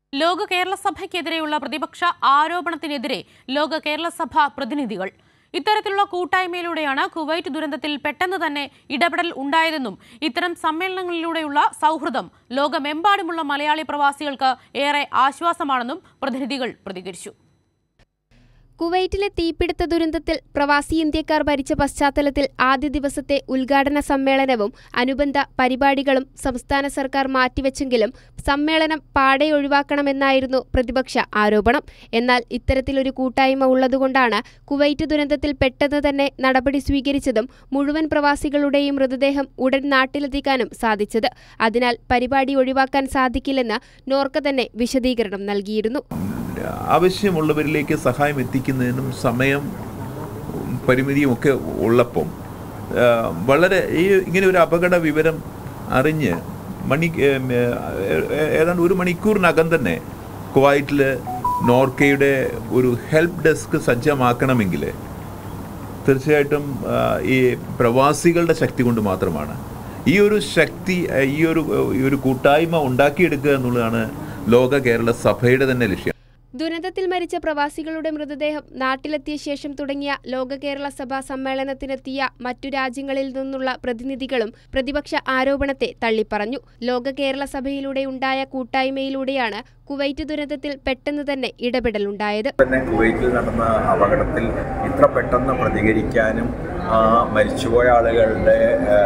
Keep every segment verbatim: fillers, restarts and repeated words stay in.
ലോക കേരള സഭയ്ക്കെതിരെയുള്ള പ്രതിപക്ഷ ആരോപണത്തിനെതിരെ ലോക കേരള സഭ പ്രതിനിധികൾ ഇത്തരത്തിലുള്ള കൂട്ടായ്മയിലൂടെയാണ് കുവൈറ്റ് ദുരന്തത്തിൽ പെട്ടെന്ന് തന്നെ ഇടപെടൽ ഉണ്ടായതെന്നും ഇത്തരം സമ്മേളനങ്ങളിലൂടെയുള്ള സൗഹൃദം ലോകമെമ്പാടുമുള്ള മലയാളി പ്രവാസികൾക്ക് ഏറെ ആശ്വാസമാണെന്നും പ്രതിനിധികൾ പ്രതികരിച്ചു. കുവൈറ്റിലെ തീപിടുത്ത ദുരന്തത്തിൽ പ്രവാസി ഇന്ത്യക്കാർ മരിച്ച പശ്ചാത്തലത്തിൽ ആദ്യ ദിവസത്തെ ഉദ്ഘാടന സമ്മേളനവും അനുബന്ധ പരിപാടികളും സംസ്ഥാന സർക്കാർ മാറ്റിവെച്ചെങ്കിലും സമ്മേളനം പാടെ ഒഴിവാക്കണമെന്നായിരുന്നു പ്രതിപക്ഷ ആരോപണം. എന്നാൽ ഇത്തരത്തിലൊരു കൂട്ടായ്മ ഉള്ളതുകൊണ്ടാണ് കുവൈറ്റ് ദുരന്തത്തിൽ പെട്ടെന്ന് തന്നെ നടപടി സ്വീകരിച്ചതും മുഴുവൻ പ്രവാസികളുടെയും മൃതദേഹം ഉടൻ നാട്ടിലെത്തിക്കാനും സാധിച്ചത്. അതിനാൽ പരിപാടി ഒഴിവാക്കാൻ സാധിക്കില്ലെന്ന് നോർക്ക തന്നെ വിശദീകരണം നൽകിയിരുന്നു. ആവശ്യമുള്ളവരിലേക്ക് സഹായം എത്തിക്കുന്നതിനും സമയം പരിമിതിയും ഒക്കെ ഉള്ളപ്പം വളരെ ഈ ഇങ്ങനെ ഒരു അപകട വിവരം അറിഞ്ഞ് മണി ഏതാണ്ട് ഒരു മണിക്കൂറിനകം തന്നെ കുവൈറ്റിൽ നോർക്കയുടെ ഒരു ഹെൽപ്പ് ഡെസ്ക് സജ്ജമാക്കണമെങ്കിൽ തീർച്ചയായിട്ടും ഈ പ്രവാസികളുടെ ശക്തി കൊണ്ട് മാത്രമാണ്. ഈ ഒരു ശക്തി ഈ ഒരു ഈ ഒരു കൂട്ടായ്മ ഉണ്ടാക്കിയെടുക്കുക എന്നുള്ളതാണ് ലോക കേരള സഭയുടെ തന്നെ ലക്ഷ്യം. ദുരന്തത്തിൽ മരിച്ച പ്രവാസികളുടെ മൃതദേഹം നാട്ടിലെത്തിയ ശേഷം തുടങ്ങിയ ലോക കേരള സഭാ സമ്മേളനത്തിനെത്തിയ മറ്റു രാജ്യങ്ങളിൽ നിന്നുള്ള പ്രതിനിധികളും പ്രതിപക്ഷ ആരോപണത്തെ തള്ളിപ്പറഞ്ഞു. ലോക കേരള സഭയിലൂടെ ഉണ്ടായ കൂട്ടായ്മയിലൂടെയാണ് കുവൈറ്റ് ദുരന്തത്തിൽ പെട്ടെന്ന് തന്നെ ഇടപെടലുണ്ടായത്. തന്നെ കുവൈറ്റിൽ നടന്ന അപകടത്തിൽ ഇത്ര പെട്ടെന്ന് പ്രതികരിക്കാനും മരിച്ചുപോയ ആളുകളുടെ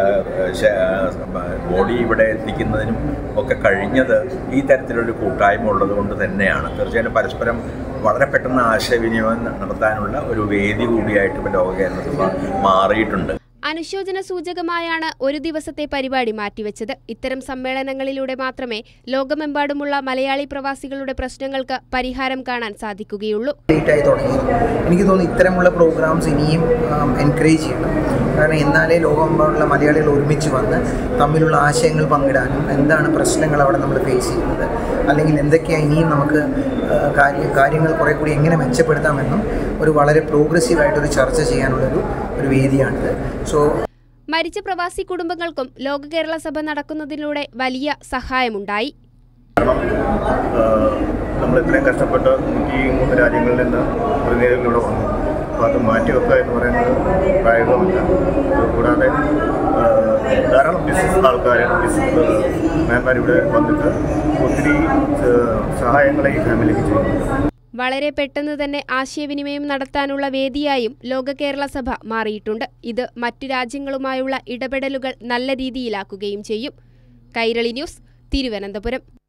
ബോഡി ഇവിടെ എത്തിക്കുന്നതിനും ഒക്കെ കഴിഞ്ഞത് ഈ തരത്തിലൊരു കൂട്ടായ്മ ഉള്ളത് കൊണ്ട് തന്നെയാണ്. തീർച്ചയായിട്ടും പരസ്പരം വളരെ പെട്ടെന്ന് ആശയവിനിമയം നടത്താനുള്ള ഒരു വേദി കൂടിയായിട്ട് ഇപ്പോൾ ലോക കേരള സഭ മാറിയിട്ടുണ്ട്. അനുശോചന സൂചകമായാണ് ഒരു ദിവസത്തെ പരിപാടി മാറ്റിവെച്ചത്. ഇത്തരം സമ്മേളനങ്ങളിലൂടെ മാത്രമേ ലോകമെമ്പാടുമുള്ള മലയാളി പ്രവാസികളുടെ പ്രശ്നങ്ങൾക്ക് പരിഹാരം കാണാൻ സാധിക്കുകയുള്ളൂ. എനിക്ക് തോന്നുന്നു ഇത്തരമുള്ള പ്രോഗ്രാംസ് ഇനിയും എൻകറേജ് ചെയ്യണം. കാരണം എന്നാലേ ലോകമെമ്പാടുള്ള മലയാളികൾ ഒരുമിച്ച് വന്ന് തമ്മിലുള്ള ആശയങ്ങൾ പങ്കിടാനും എന്താണ് പ്രശ്നങ്ങൾ അവിടെ നമ്മൾ ഫേസ് ചെയ്യുന്നത്, അല്ലെങ്കിൽ എന്തൊക്കെയാണ് ഇനിയും നമുക്ക് കാര്യങ്ങൾ കുറെ കൂടി എങ്ങനെ മെച്ചപ്പെടുത്താമെന്നും ഒരു വളരെ പ്രോഗ്രസീവായിട്ടൊരു ചർച്ച ചെയ്യാനുള്ളൊരു ഒരു വേദിയാണിത്. സോ മരിച്ച പ്രവാസി കുടുംബങ്ങൾക്കും ലോക കേരള സഭ നടക്കുന്നതിലൂടെ വലിയ സഹായമുണ്ടായി. നമ്മൾ ഇത്രയും കഷ്ടപ്പെട്ട് നൂറ്റി മൂന്ന് രാജ്യങ്ങളിൽ നിന്ന് പ്രതിനിധികളിലൂടെ വന്നു. അപ്പോൾ അത് മാറ്റിവെക്കുക എന്ന് പറയുന്നത് പ്രായോഗികമല്ല. കൂടാതെ ധാരാളം ബിസിനസ് ആൾക്കാർ ബിസിനസ് മാൻമാർ ഇവിടെ വന്നിട്ട് ഒത്തിരി സഹായങ്ങൾ ഈ ഫാമിലിക്ക് ചെയ്യുന്നു. വളരെ പെട്ടെന്ന് തന്നെ ആശയവിനിമയം നടത്താനുള്ള വേദിയായും ലോക കേരള സഭ മാറിയിട്ടുണ്ട്. ഇത് മറ്റു രാജ്യങ്ങളുമായുള്ള ഇടപെടലുകൾ നല്ല രീതിയിലാക്കുകയും ചെയ്യും. കൈരളി ന്യൂസ്, തിരുവനന്തപുരം.